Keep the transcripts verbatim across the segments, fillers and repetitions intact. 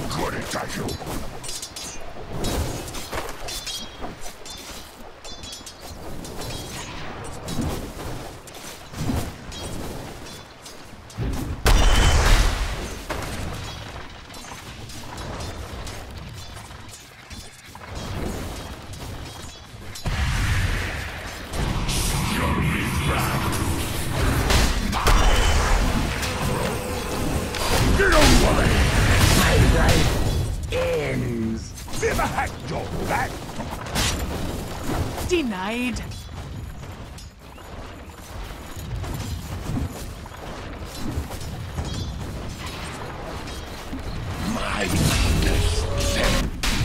I'm good at you. Get away! My life ends. Never had your back. Denied. My weakness.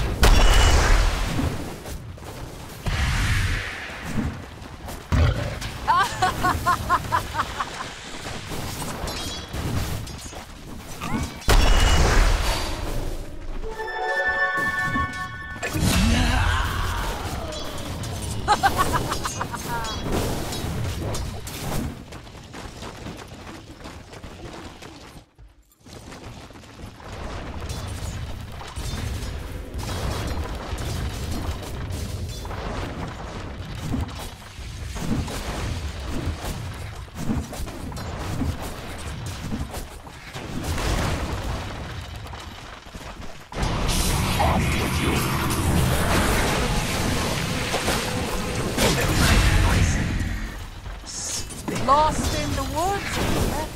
Lost in the woods here.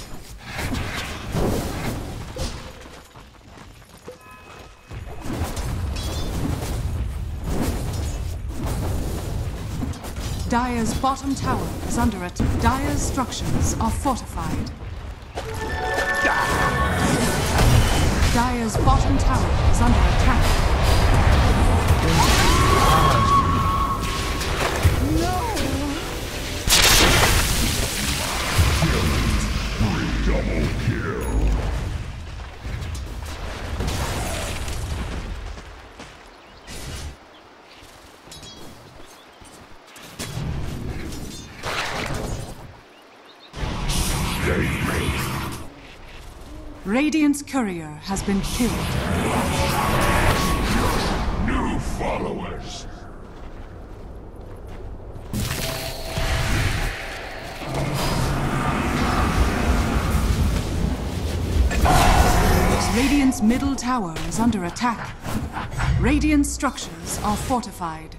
Dire's bottom tower is under attack. Dire's structures are fortified. Dire's bottom tower is under attack. Double kill. Radiant's courier has been killed. New followers. Radiant's middle tower is under attack. Radiant's structures are fortified.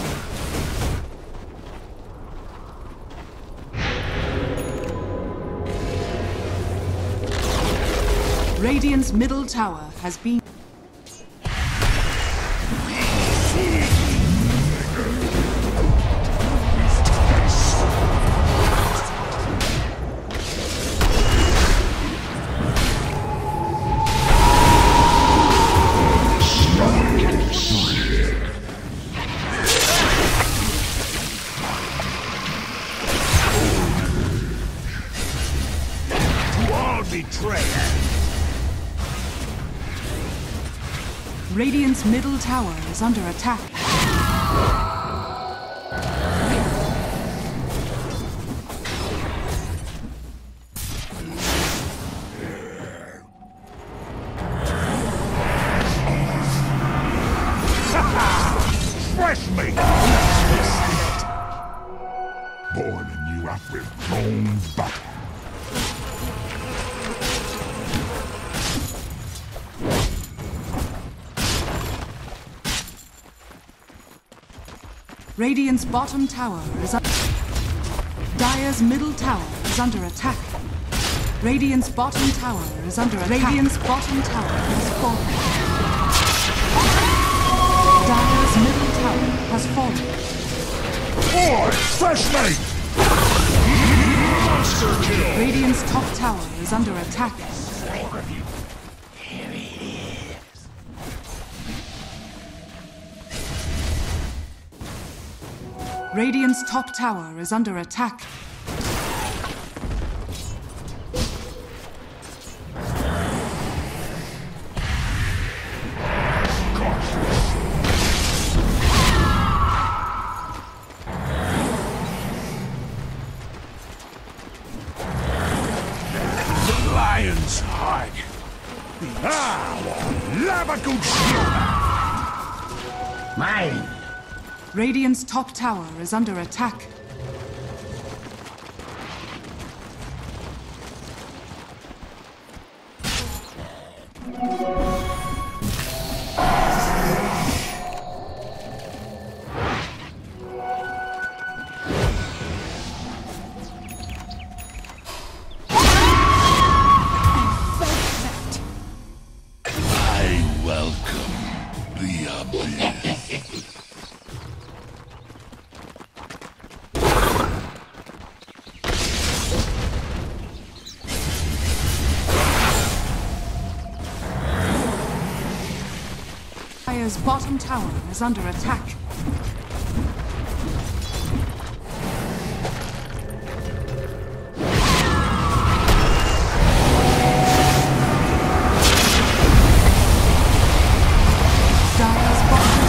Radiant's middle tower has been... Radiant's middle tower is under attack. Fresh meat! Boiling you up with bone butter. Radiant's bottom tower is under... Dire's middle tower is under attack. Radiant's bottom tower is under attack. Radiant's bottom tower has fallen. Dire's middle tower has fallen. Boy, fresh meat! Monster kill! Radiant's top tower is under attack. Radiant's top tower is under attack. The lion's heart. Mine! Radiant's top tower is under attack. Dire's bottom tower is under attack. Dire's bottom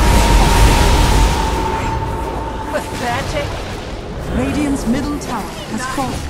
Pathetic. Radiant's middle tower has fallen.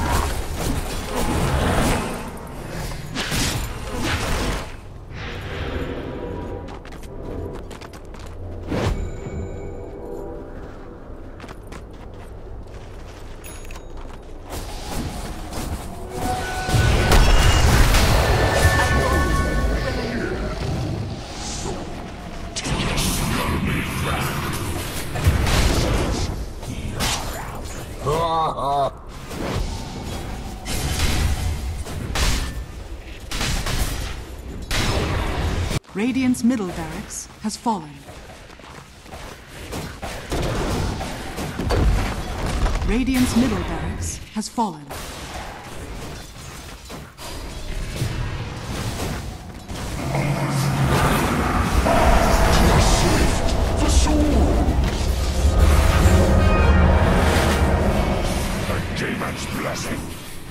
Radiant's middle barracks has fallen. Radiant's middle barracks has fallen. For soul! A demon's blessing!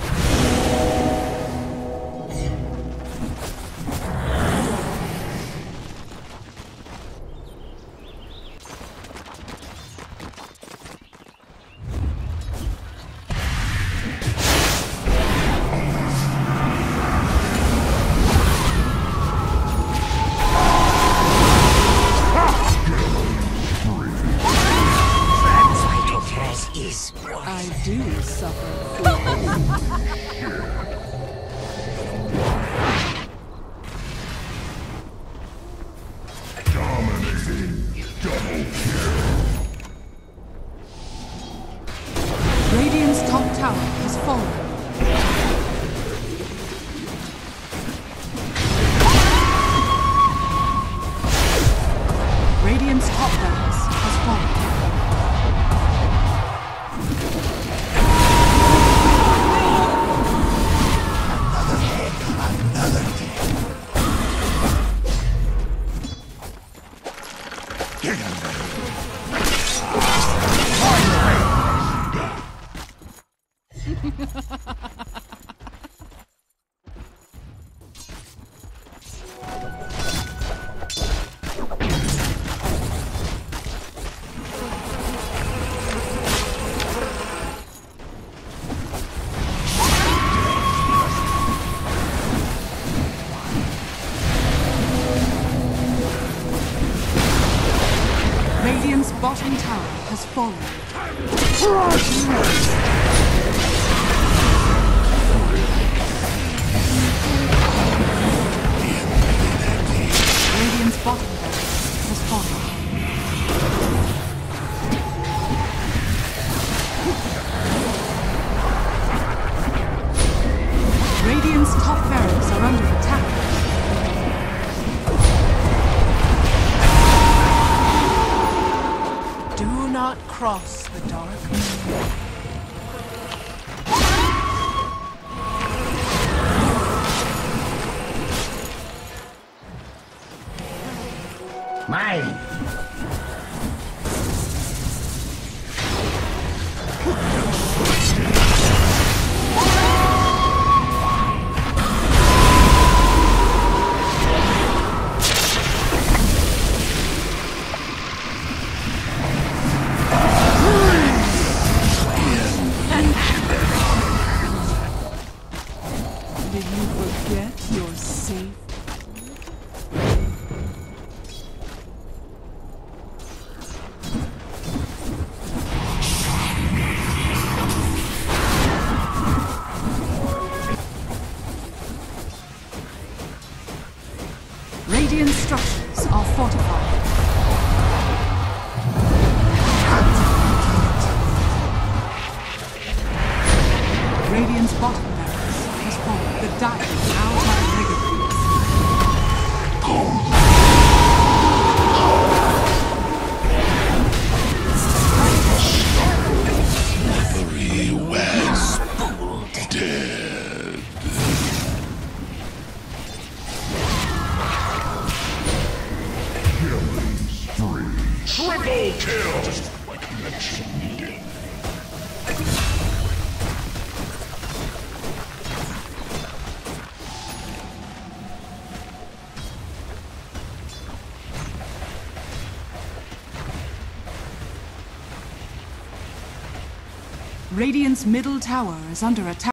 I do suffer. Dominating! Double kill! Radiant's top tower has fallen. Radiant's top barracks has fallen. Radiant's bottom tower has fallen. Radiant's bottom barracks has fallen. Radiant's top barracks are under attack. Do not cross the dark moon. Mine! Did you forget? forget you're safe? Radiant structures are fortified. Radiant's bottom barracks has fallen. The Dire now have Mega Slippery West dead. Killing spree. Triple kill. Just like connection needed. Radiant's middle tower is under attack.